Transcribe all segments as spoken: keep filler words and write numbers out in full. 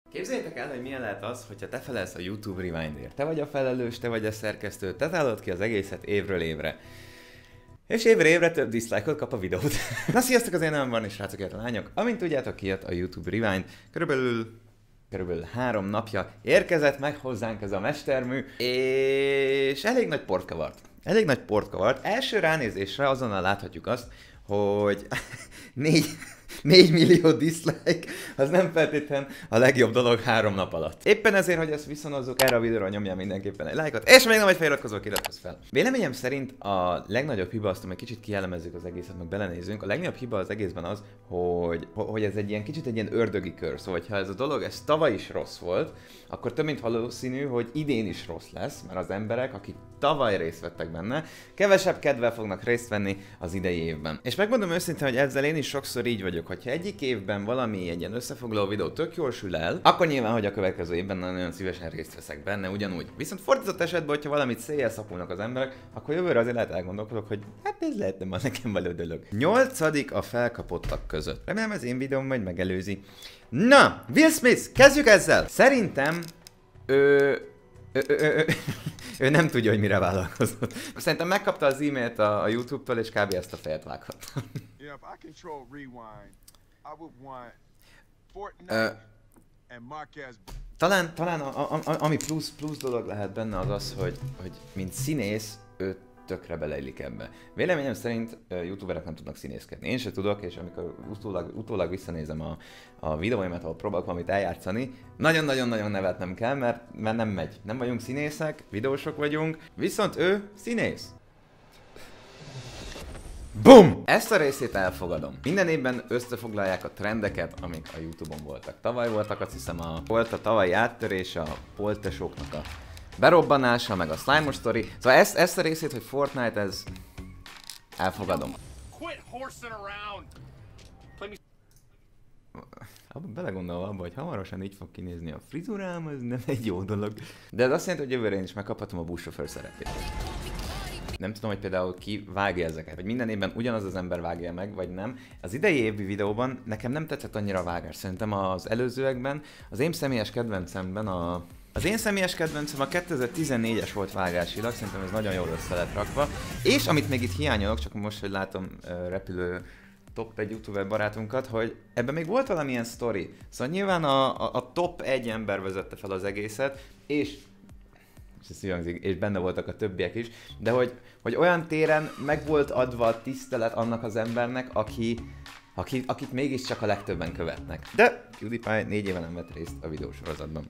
Képzeljétek el, hogy milyen lehet az, hogyha te felelsz a YouTube Rewindért. Te vagy a felelős, te vagy a szerkesztő, te találod ki az egészet évről évre. És évre évre több dislike-ot kap a videót. Na sziasztok, az én nem van, és srácok, illetve lányok. Amint tudjátok, kijött a YouTube Rewind. Körülbelül, körülbelül három napja érkezett meg hozzánk ez a mestermű, és elég nagy port kavart. Elég nagy port kavart. Első ránézésre azonnal láthatjuk azt, hogy négy... négy millió dislike, az nem feltétlen a legjobb dolog három nap alatt. Éppen ezért, hogy ezt viszonozzuk, erre a videóra nyomjál mindenképpen egy lájkot, és még nem vagy feliratkozó, iratkozz fel. Véleményem szerint a legnagyobb hiba, azt, hogy kicsit kielemezzük az egészet, meg belenézünk, a legnagyobb hiba az egészben az, hogy, hogy ez egy ilyen kicsit egy ilyen ördögi kör. Szóval, ha ez a dolog, ez tavaly is rossz volt, akkor több mint valószínű, hogy idén is rossz lesz, mert az emberek, akik tavaly részt vettek benne, kevesebb kedvel fognak részt venni az idei évben. És megmondom őszintén, hogy ezzel én is sokszor így vagyok, hogyha egyik évben valami egy ilyen összefoglaló videó tök jól sül el, akkor nyilván, hogy a következő évben nagyon szívesen részt veszek benne ugyanúgy. Viszont fordított esetben, hogyha valamit széjjel szapulnak az emberek, akkor jövőre azért lehet elgondolkodok, hogy hát ez lehetne már nekem való dolog. Nyolcadik a felkapottak között. Remélem ez én videóm majd megelőzi. Na, Will Smith, kezdjük ezzel! Szerintem ő... Ő, ő, ő, ő nem tudja, hogy mire vállalkozott. Szerintem megkapta az e-mailt a, a YouTube-tól, és kb. Ezt a fejet vághatta. Talán, talán a, a, a, ami plusz, plusz dolog lehet benne az az, hogy, hogy mint színész, ő tökre beleillik ebbe. Véleményem szerint uh, youtuberek nem tudnak színészkedni. Én se tudok, és amikor utólag, utólag visszanézem a, a videóimat, ahol próbálok valamit eljátszani, nagyon-nagyon-nagyon nevetnem kell, mert, mert nem megy. Nem vagyunk színészek, videósok vagyunk, viszont ő színész. BUM! Ezt a részét elfogadom. Minden évben összefoglalják a trendeket, amik a YouTube-on voltak. Tavaly voltak, azt hiszem, a, volt a tavalyi áttörés a poltesóknak a berobbanása, meg a slime-os sztori. Szóval ezt, ezt a részét, hogy Fortnite, ez... elfogadom. Abba belegondolva abba, hogy hamarosan így fog kinézni a frizurám, ez nem egy jó dolog. De ez azt jelenti, hogy jövőre én is megkaphatom a buszsofőr szerepét. Nem tudom, hogy például ki vágja ezeket, vagy minden évben ugyanaz az ember vágja meg, vagy nem. Az idei évi videóban nekem nem tetszett annyira a vágás. Szerintem az előzőekben, az én személyes kedvencemben a... Az én személyes kedvencem a kétezer-tizennégyes volt vágásilag, szerintem ez nagyon jól össze lett rakva. És amit még itt hiányolok, csak most, hogy látom uh, repülő top egy youtuber barátunkat, hogy ebben még volt valamilyen sztori. Szóval nyilván a, a, a top egy ember vezette fel az egészet, és és benne voltak a többiek is, de hogy, hogy olyan téren meg volt adva a tisztelet annak az embernek, aki, aki, akit mégiscsak a legtöbben követnek. De PewDiePie négy éve nem vett részt a videósorozatban.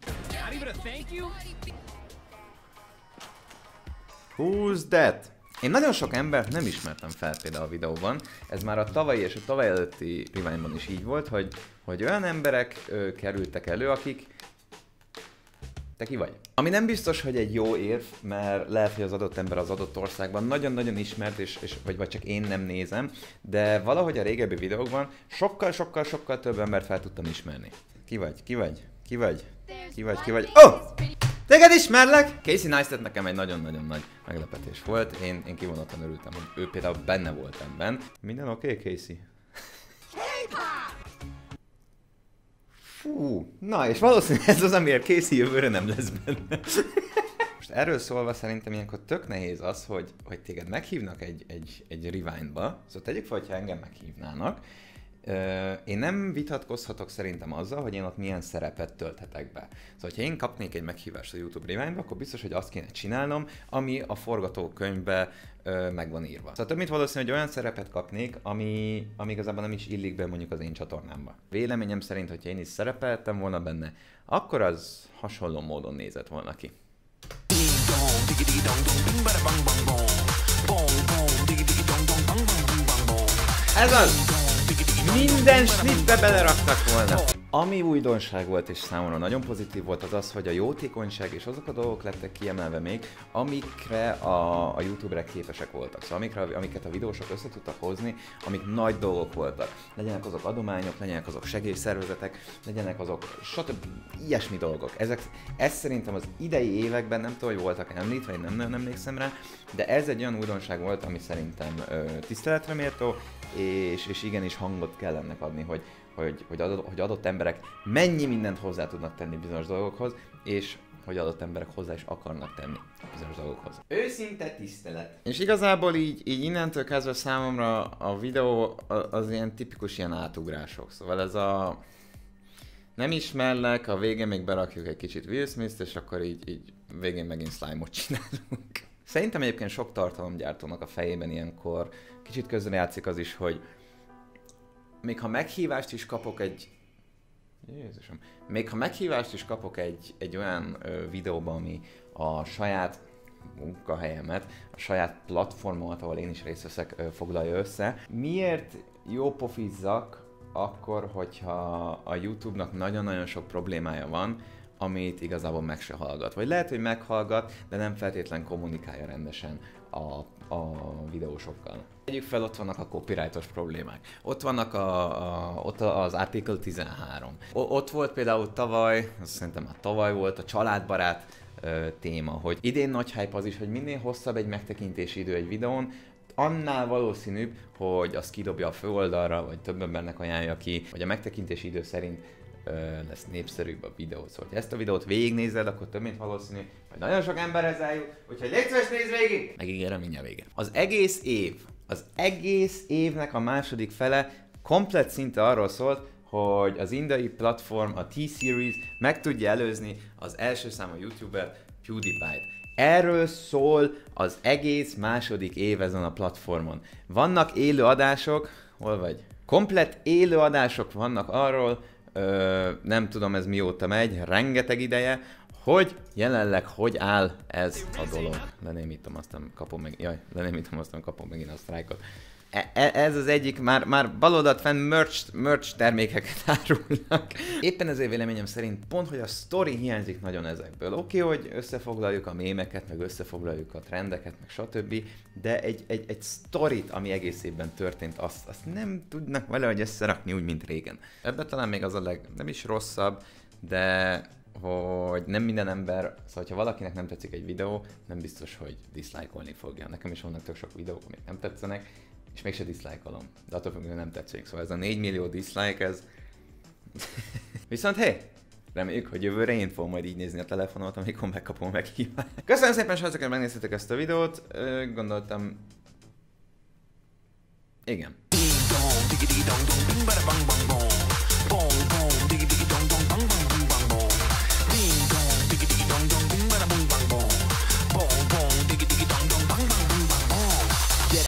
Who's that? Én nagyon sok embert nem ismertem fel például a videóban, ez már a tavalyi és a tavaly előtti Rewindban is így volt, hogy, hogy olyan emberek ö, kerültek elő, akik te ki vagy? Ami nem biztos, hogy egy jó érv, mert lehet, hogy az adott ember az adott országban nagyon-nagyon ismert, és, és, vagy, vagy csak én nem nézem, de valahogy a régebbi videókban sokkal-sokkal-sokkal több embert fel tudtam ismerni. Ki vagy? Ki vagy? Ki vagy? Ki vagy? Ki vagy? Oh! Téged ismerlek! Casey Neistat nekem egy nagyon-nagyon nagy meglepetés volt. Én, én kivonottan örültem, hogy ő például benne volt ebben. Minden oké, okay, Casey? Fú, na és valószínűleg ez az, amiért Casey jövőre nem lesz benne. Most erről szólva szerintem ilyenkor tök nehéz az, hogy, hogy téged meghívnak egy, egy, egy Rewindba, szóval tegyük fel, hogyha engem meghívnának. Én nem vitatkozhatok szerintem azzal, hogy én ott milyen szerepet tölthetek be. Szóval, ha én kapnék egy meghívást a YouTube Rewindba, akkor biztos, hogy azt kéne csinálnom, ami a forgatókönyvbe ö, meg van írva. Szóval több mint valószínű, hogy olyan szerepet kapnék, ami, ami igazából nem is illik be mondjuk az én csatornámba. Véleményem szerint, hogyha én is szerepeltem volna benne, akkor az hasonló módon nézett volna ki. Ez az! Minden snitbe beleraktak volna. Ami újdonság volt és számomra nagyon pozitív volt az az, hogy a jótékonyság és azok a dolgok lettek kiemelve még, amikre a, a youtuberek képesek voltak. Szóval amikre, amiket a videósok össze tudtak hozni, amik nagy dolgok voltak. Legyenek azok adományok, legyenek azok segélyszervezetek, legyenek azok stb. Ilyesmi dolgok. Ezek, ez szerintem az idei években nem tudom, hogy voltak említve, én nem nagyon emlékszem rá, de ez egy olyan újdonság volt, ami szerintem ö, tiszteletre méltó, és, és igenis hangot kell ennek adni, hogy hogy, hogy, adott, hogy adott emberek mennyi mindent hozzá tudnak tenni bizonyos dolgokhoz, és hogy adott emberek hozzá is akarnak tenni bizonyos dolgokhoz. Őszinte tisztelet. És igazából így, így innentől kezdve számomra a videó az ilyen tipikus ilyen átugrások. Szóval ez a... Nem ismerlek, a végén még berakjuk egy kicsit Will Smith-t, és akkor így, így végén megint slime-ot csinálunk. Szerintem egyébként sok tartalomgyártónak a fejében ilyenkor kicsit közrejátszik az is, hogy még ha meghívást is kapok egy... Jézusom. Még ha meghívást is kapok egy, egy olyan ö, videóba, ami a saját munkahelyemet, a saját platformomat, ahol én is részt veszek, ö, foglalja össze, miért jó pofizzak akkor, hogyha a YouTube-nak nagyon-nagyon sok problémája van, amit igazából meg se hallgat. Vagy lehet, hogy meghallgat, de nem feltétlen kommunikálja rendesen a, a videósokkal. Tegyük fel, ott vannak a copyrightos problémák. Ott vannak a, a, ott az Article tizenhárom. O, ott volt például tavaly, azt szerintem már tavaly volt, a családbarát ö, téma, hogy idén nagy hype az is, hogy minél hosszabb egy megtekintési idő egy videón, annál valószínűbb, hogy azt kidobja a főoldalra, vagy több embernek ajánlja ki, vagy a megtekintési idő szerint ö, lesz népszerűbb a videó. Szóval, ha ezt a videót végignézed, akkor több mint valószínű, hogy nagyon sok emberhez eljut, úgyhogy légy szíves, nézd végig! Megígérem, mindjárt vége. Az egész év, az egész évnek a második fele komplett szinte arról szólt, hogy az indiai platform, a T-Series meg tudja előzni az első számú youtuber, PewDiePie-t. Erről szól az egész második év ezen a platformon. Vannak élő adások, hol vagy? Komplett élő adások vannak arról, ö, nem tudom ez mióta megy, rengeteg ideje, hogy jelenleg hogy áll ez a dolog. Lenémítom, aztán kapom meg, jaj, lenémítom, aztán kapom megint a sztrájkot. E- ez az egyik, már, már baloldalt fenn merch, merch termékeket árulnak. Éppen ezért véleményem szerint pont, hogy a sztori hiányzik nagyon ezekből. Oké, okay, hogy összefoglaljuk a mémeket, meg összefoglaljuk a trendeket, meg stb. De egy, egy, egy sztorit, ami egész évben történt, azt, azt nem tudnak valahogy összerakni úgy, mint régen. Ebben talán még az a leg, nem is rosszabb, de hogy nem minden ember, szóval ha valakinek nem tetszik egy videó, nem biztos, hogy dislike-olni fogja. Nekem is vannak tök sok videók, amik nem tetszenek, és mégse dislike-olom. De attól függően nem tetszik. Szóval ez a négy millió dislike, ez... Viszont hé! Reméljük, hogy jövőre én fogom majd így nézni a telefonomat, amikor megkapom meghívást. Köszönöm szépen, srácok, hogy megnéztétek ezt a videót. Gondoltam... Igen.